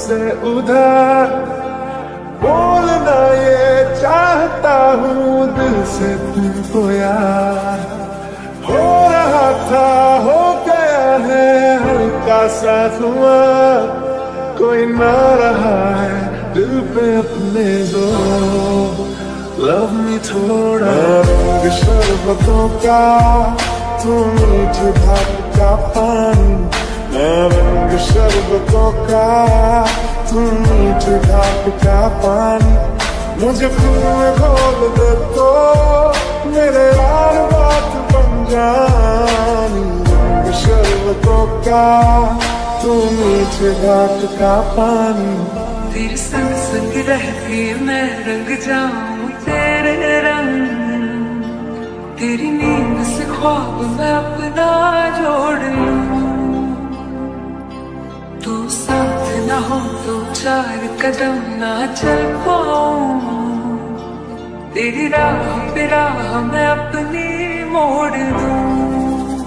से उधर बोलना ये चाहता हूँ दिल से तुमको यार। हो रहा था हो गया है हल्का सा धुआं, कोई ना रहा है दिल पे अपने जोर। लव मी थोड़ा रंग शरबतों का तू मीठ भाग का पानी, मैं रंग शरबतों का तू मीठ भाग का पानी। मुझे खुद में घोल दे तो मेरे यार बात बन जानी। रंग शरबतों का तू मीठ भाग का पानी। तेरे संग संग रहती मैं रंग जाऊं तेरे रंग, तेरी नींद से ख्वाब मैं अपना जोड़ लूं। तू साथ ना हो तो चार कदम ना चल पाऊं, तेरी राह पे राह मैं अपनी मोड़ दूं।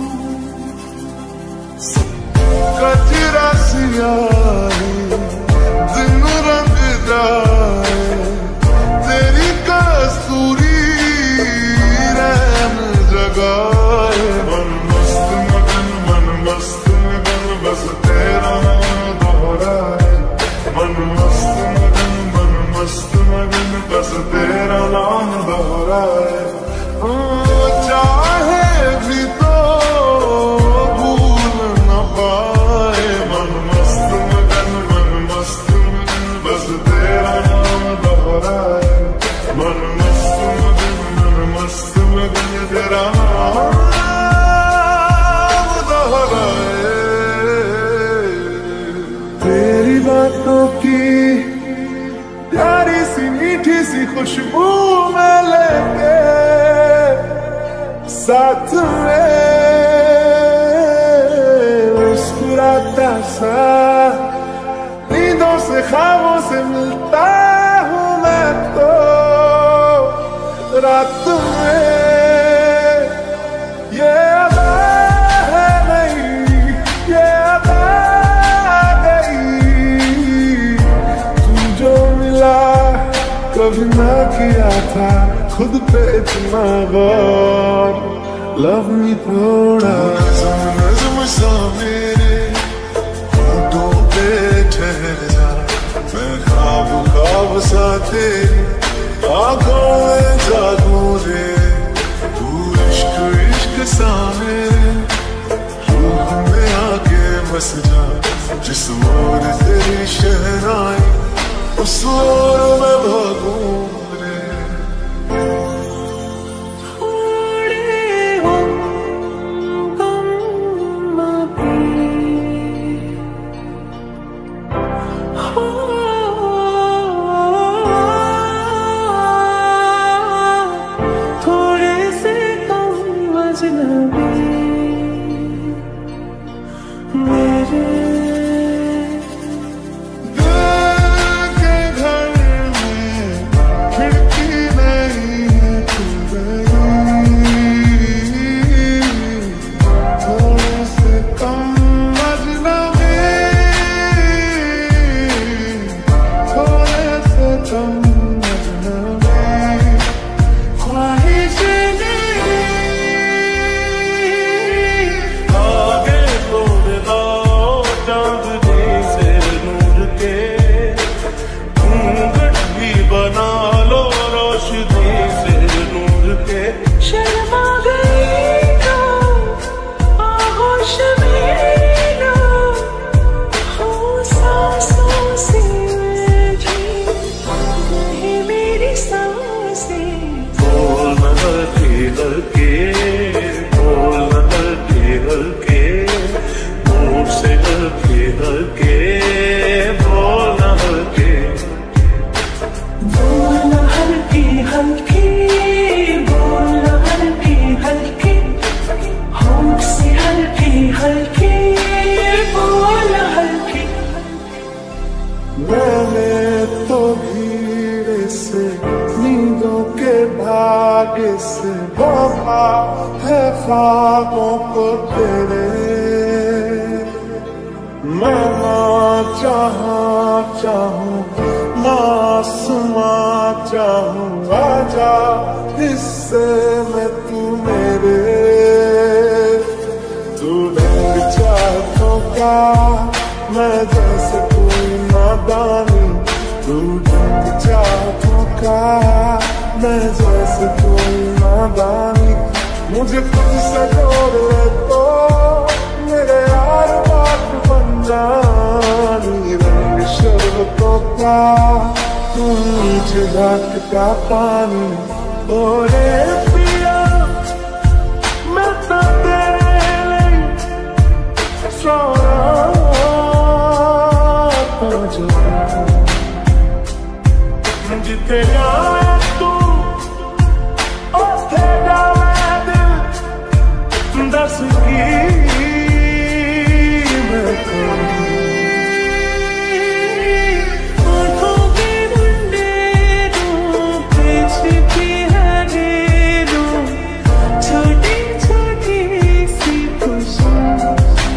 कजरा सियाही दिन रंगदार, तेरी कस्तूरी रैन जगाए। मन मस्त मगन बस तेरा नाम दोहराए। मन मस्त मगन बस तेरा नाम दोहराए। चाहे भी तो भूल न पाए। मन मस्त मगन बस तेरा नाम दोहराए। मन मस्त मगन तेरा नाम दोहराए। तेरी बातों की प्यारी सी मीठी सी खुशबू में लेके साथ में मुस्कुराता सा, नींदों से ख्वाबों से मिलता हूँ मैं तो रात में। ये अदा है नहीं ये अदा आ गई, तू जो मिला कभी ना किया था खुद पे इतना गौर। लव मी थोड़ा नज़्म सा मेरे होठों पे ठहर जा, मैं ख्वाब सा तेरी आँखों में जागूं रे। तू इश्क सा मेरे रूह में आके बस जा, जिस ओर तेरी शहनाई उस ओर मैं भागूं रे। मैंने तो धीरे से नींदों के धागे से बांधा है ख्वाबों को तेरे। मैं चाहूं चाहूं मासूमा चाहूं आजा हिस्से में तू मेरे। तू रंग चाहतों का मैं जैसे कोई नादानी, तू रंग चाहतों का मैं जैसे कोई नादानी। मुझे तुझसे जोड़ ले तो मेरे यार बात बन जानी। रंग शरबतों का तू मुझे घाट का पानी। ओरे पिया मैं तो तेरे लिए सोना जिथे जावे तू उथे जावे दिल। दस की मैं आँखों के मुंडेरों पे छिपी है ढेरों छोटी छोटी सी खुशियाँ।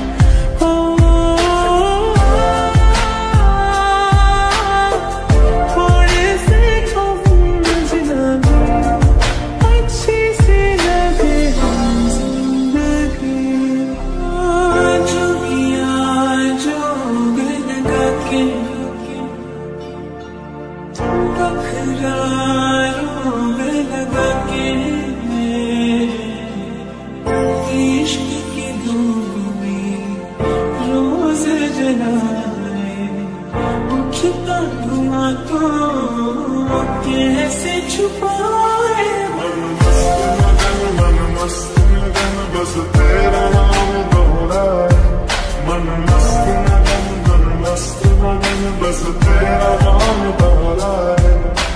कैसे छुपाए मन मस्त मगन बस तेरा नाम दोहराए। मन मस्त मगन बस तेरा नाम दोहराए।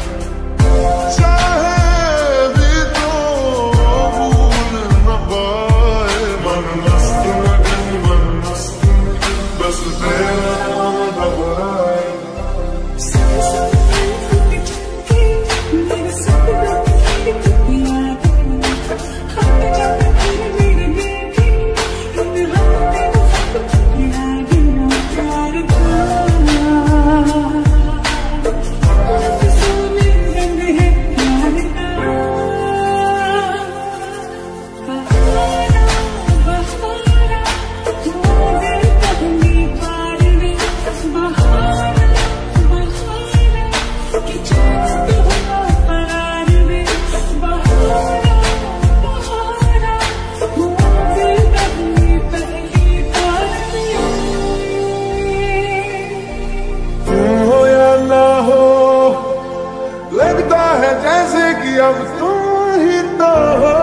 चाहे भी तो भूल न पाए। मन मस्त मगन बस तेरा नाम दोहराए। जैसे कि अब तुम ही तो हो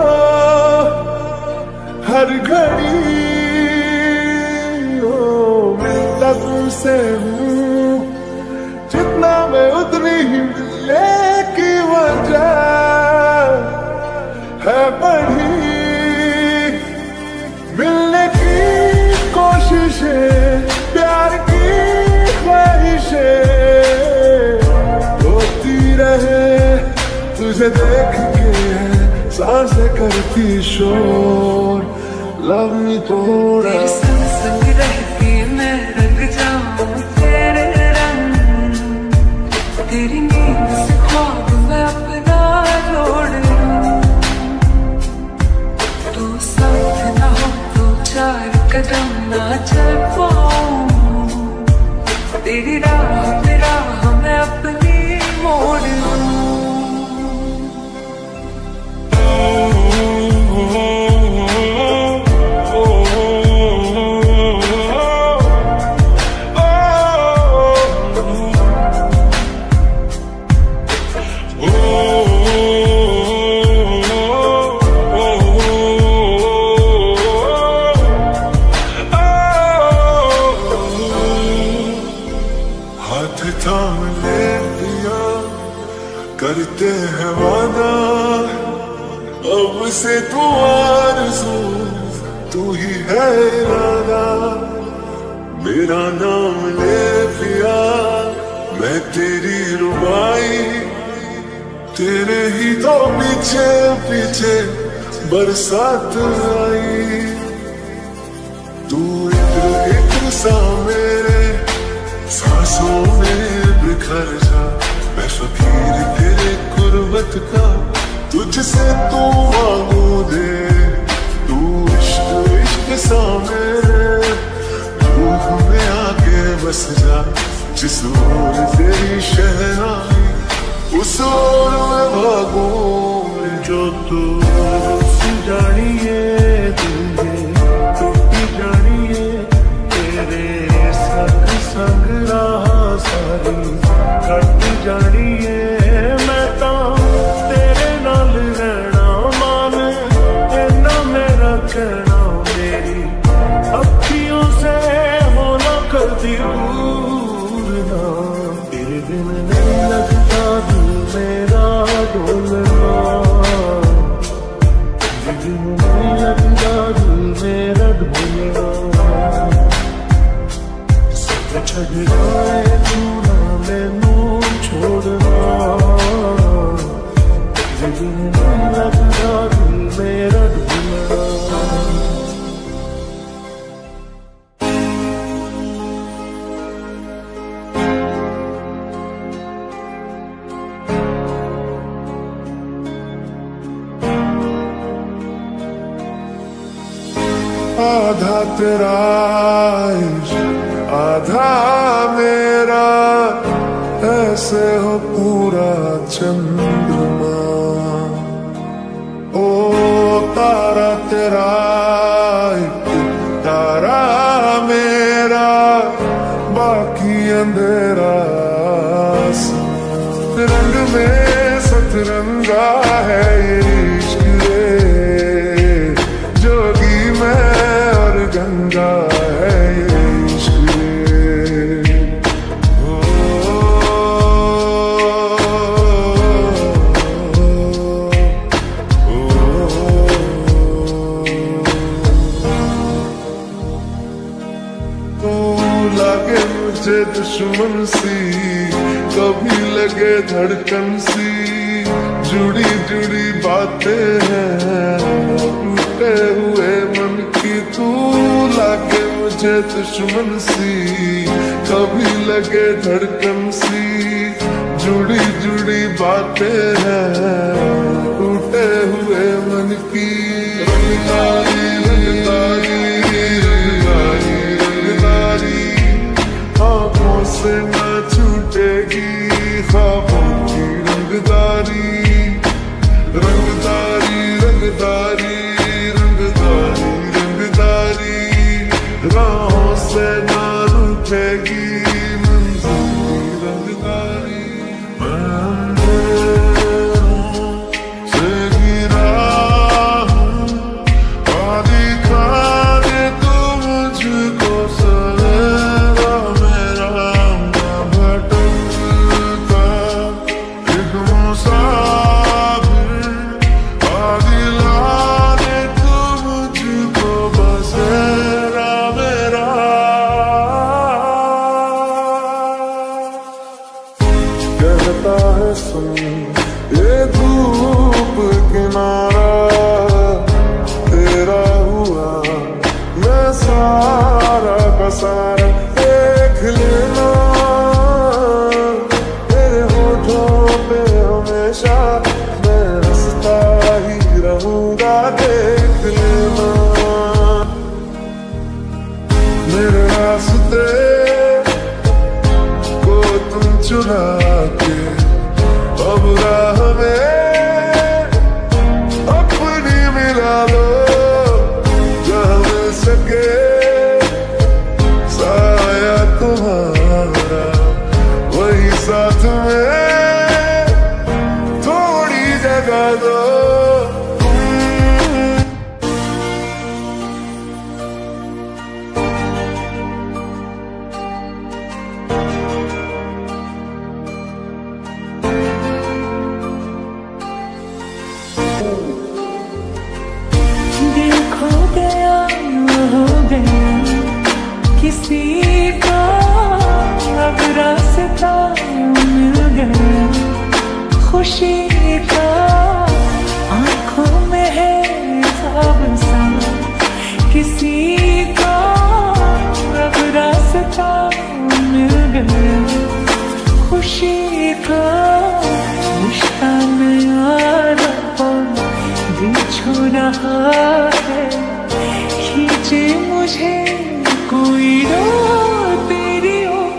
हर घड़ी हो। मिलता तुमसे हूँ जितना मैं उतनी ही मिलने की वजह है बढ़ी। मिलने की कोशिशें प्यार की ख्वाहिशें होती रहे। तुझे देख के सांसें करती शोर लव मी थोड़ा। तेरे संग संग रहती मैं रंग जाऊं तेरे रंग। तेरी नींद से ख्वाब मैं अपना जोड़ लूं। तू साथ ना हो तो चार कदम ना चल पाऊं। तेरी राह पे राह मैं अपनी मोड़ लूं। थाम ले लिया करते हैं वादा। अब से तू आरज़ू तू ही है इरादा। मेरा नाम ले लिया मैं तेरी रुबाई। तेरे ही तो पीछे पीछे बरसात आई। तू इत्र इत्र सा मेरे बस जा, जिस ओर तेरी शहनाई उस ओर मैं भागूं। जो तू जानिए टूटी जानिए तेरे संग संग राह सारी कट जानिए। मैं तो तेरे नाल रहना मान इन्ना मेरा कहना, मेरी अखियों से होना कभी दूर ना। तेरे बिन नहीं लगता दिल मेरा डोलना, तेरे बिन नहीं लगता दिल मेरा डोलना। सब छड़ जाए तू ना मैनू छोड़ना, तेरे बिन नहीं लगता दिल मेरा डोलना। आधा तेरा इश्क आधा मेरा, ऐसे हो पूरा चंद्रमा। ओ तारा तेरा एक तारा मेरा, बाकी अंधेरा आसमां। रंग में सतरंगा है ये इश्क रे, जोगी मैं और गंगा है ये इश्क रे। ओ, तू लागे मुझे दुश्मन सी, कभी लगे धड़कन सी। जुड़ी जुड़ी बातें हैं टूटे हुए मन की, तू लागे मुझे दुश्मन सी, कभी लगे धड़कन सी। जुड़ी जुड़ी बातें हैं टूटे हुए मन की। रंगदारी रंगदारी रंगदारी रंगदारी, आँखों से ना छूटेगी ख्वाबों की रंगदारी। रंगदारी रंगदारी रंगदारी रंगदारी, राहों से ना रूठेगी मंजिल की रंगदारी। मैं अंधेरों से गिरा हूँ, दिखा दे तू मुझको सवेरा मेरा। मैं भटकता एक मुसाफिर, दिला दे तू मुझको बसेरा मेरा। कहता है सुन ये धूप किनारा, तेरा हुआ मैं सारा का सारा। देख लेना तेरे होठों पे हमेशा मैं हंसता ही रहूंगा। देख लेना मेरे रास्ते को तुम चुरा के, अब राह में अपनी मिला लो। जहाँ मिल सके साया तुम्हारा, वही साथ में थोड़ी जगह दो। देखो गया हो गया किसी का, अब रास्ता मिल गया खुशी का। आंखों में है सब सा किसी का, अब रास्ता मिल गया खुशी का। रिश्ता नया दिल छू रहा है, खींचे मुझे कोई रो तेरी ओर।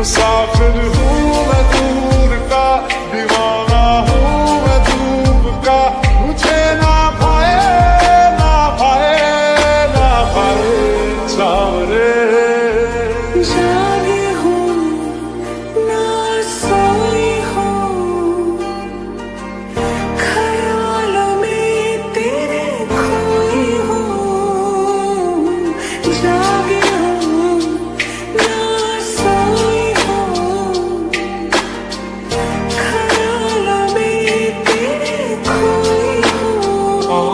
मुसाफिर हूँ मैं दूर का, दीवाना हूँ मैं धूप का, मुझे ना भाए ना भाए ना भाए सावरे। जागी हूँ ना सोई हूँ, ख्यालों में तेरे खोई हूँ। जागी हूँ ना सोई हूँ, ख्यालों में तेरे खोई हूँ।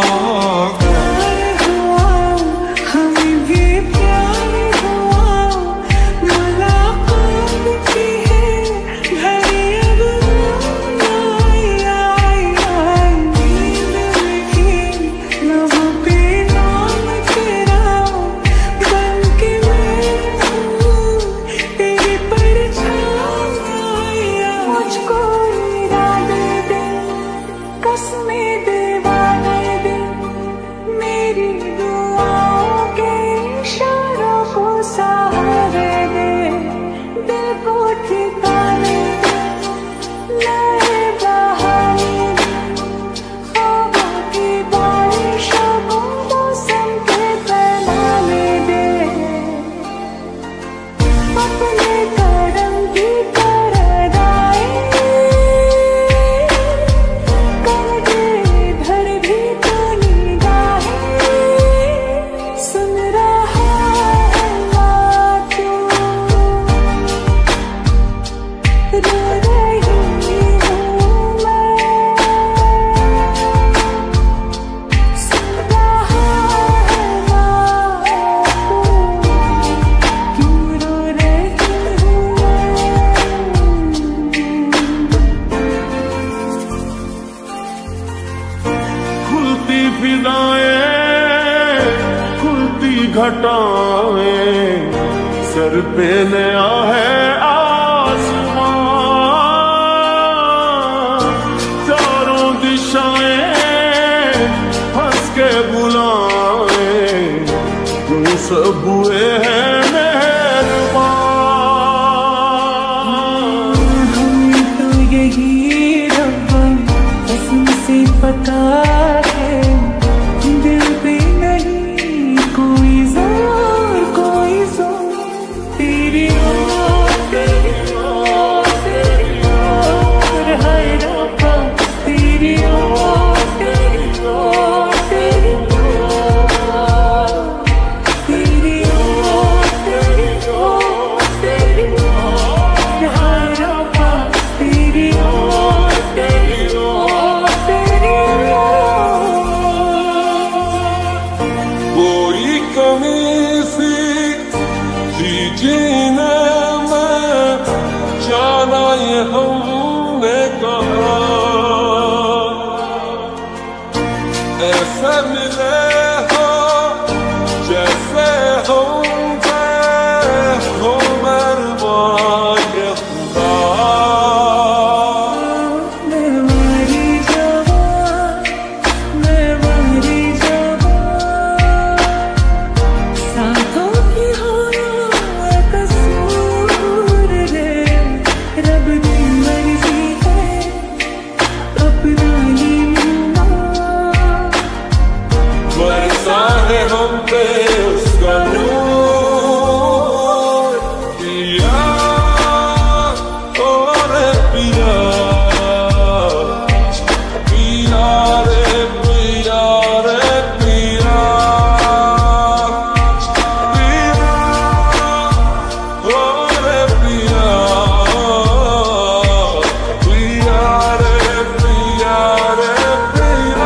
प्यार हुआ हमें भी प्यार हुआ, मुलाकात की है घड़ी अब आई आई। नींद में लबों पे नाम तेरा, बन के मैं हूँ तेरी परछाई। मुझको इरादे दे, कसमें दीवाने दे, मेरी दुआओं के इशारों को सहारे दे। दिल को ठिकाने दे, नए बहाने दे, ख्वाबों की बारिशों को मौसम के पैमाने दे। अपने करम की करदाई कर दे, इधर भी तो निगाहें सुन रहा है ना तू, रो रही हूँ मैं, सुन रहा है ना तू, क्यों रो रही हूँ मैं। खुलती फिदाएं, खुलती घटाएं, सर पे नया है आसमां, चारों दिशाएं हंस के बुलाएं, तुम सब हुए हैं मेहरबान। हमें तो यही रब्बा कसम से पता है, दिल पे नहीं कोई जोर कोई जोर। तेरी ओर तेरी ओर तेरी ओर है रब्बा, तेरी ओर तेरी ओर तेरी ओर, तेरी ओर तेरी ओर तेरी ओर है रब्बा, तेरी ओर तेरी ओर तेरी ओर। कोई कमी सी थी जीने में, जाना ये हमने कहा, ऐसे मिले हो जैसे हम थे हो मेहरबान ये खुदा। मैं मरी जवां, मैं मरी जवां, साथों की हो कसूर रे, रब की मर्जी है अपना ही मिलना। बरसा है हम पे उसका नूर, पिया और पिया, पिया रे पिया रे पिया, पिया और पिया, पिया रे पिया रे पिया।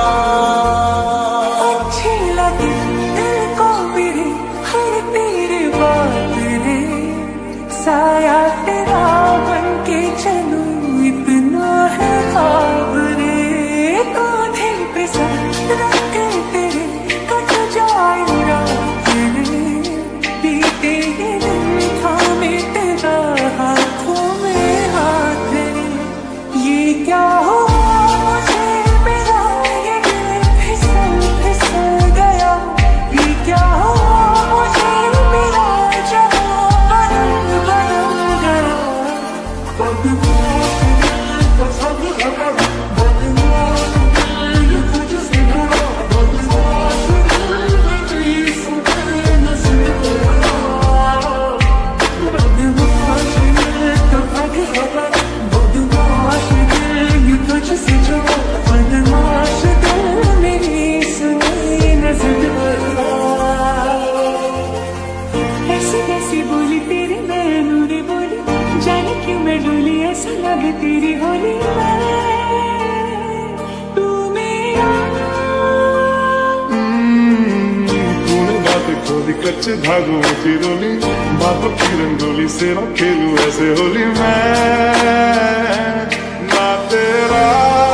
अच्छी लगी दिल को मेरी हर तेरी बात रे, साया तेरा बन के चलूं इतना है ख्वाब रे। कांधे पे सर रख के तेरे कट जाए रात रे, बीते ये दिन थामे तेरा हाथों में हाथ रे। ये क्या हुआ मुझे मेरा, ये दिल फिसल फिसल गया। ये क्या हुआ मुझे मेरा, जहाँ बदल बदल सी बोली तेरी मैं नूरे बोली, जाने क्यों मैं डोली ऐसा लगे तेरी होली तू मेरा। तूने बातें खोली कच्चे धागों में चिरोली, बातों की रंगोली से ना खेलूं ऐसे होली मैं ना तेरा।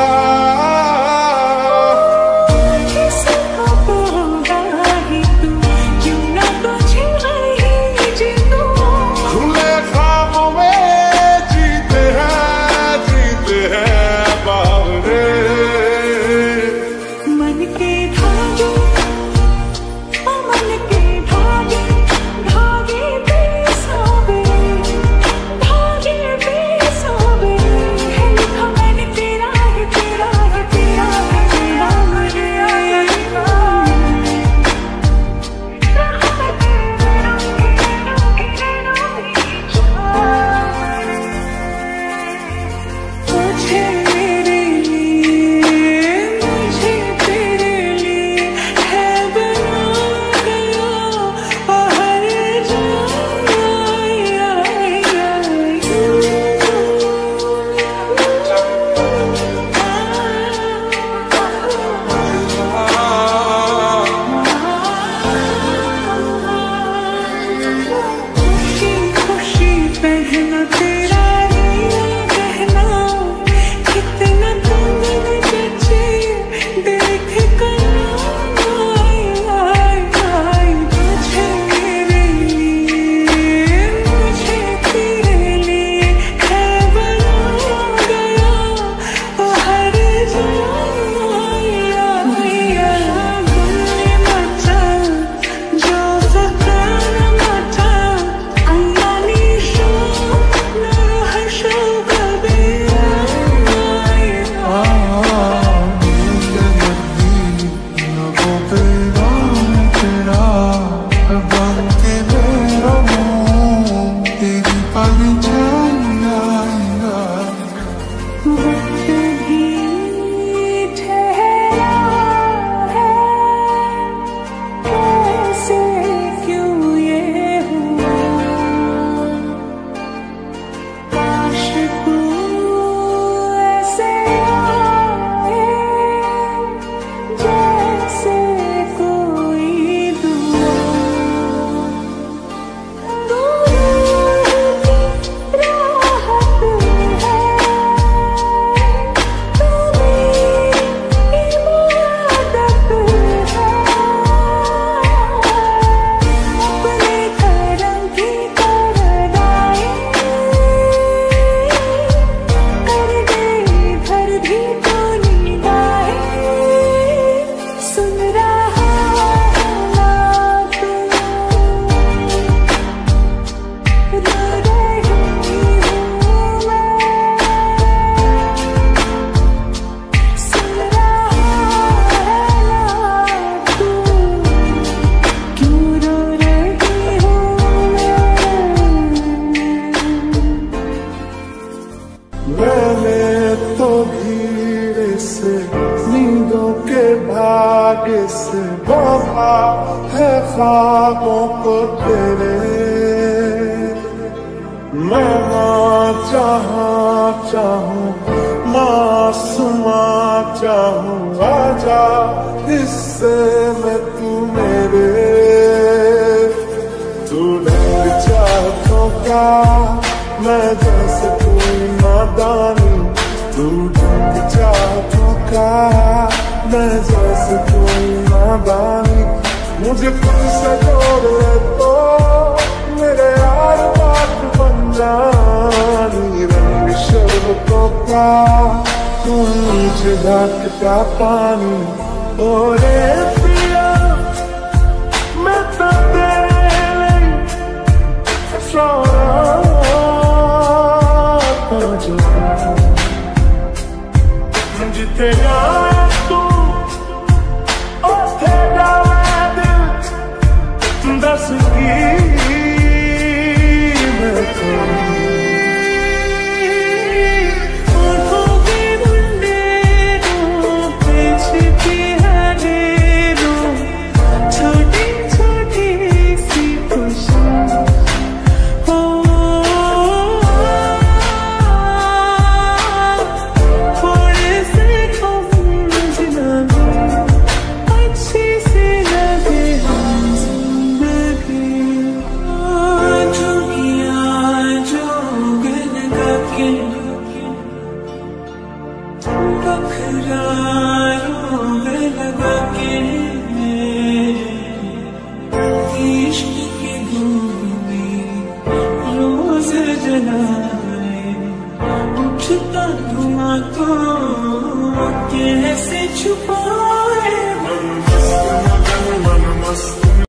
भाग्य से वफा है ख्वाबों को तेरे। मैं ना चाहूँ मासूमा चाहूँ आजा हिस्से में तू मेरे। तू ढंग चाहतों का मैं जैसे कोई नादानी, तू ढंग चाहतों का मैं जैसे कोई नादानी। मुझे खुद से जोड़ ले तो मेरे यार बात बन जानी। रंग शर्बतों का तू मुझे ढकता पानी। ओरे पिया मैं तो तेरे लिए सोना तो जिथे जाए तू उथे जाए दिल दस की मैं तो। आँखों के मुंडे पे छिपी है ढेर बखरारों में लगा के इश्क की धूमी रोज जलाए, उठता धुआं को कैसे छुपा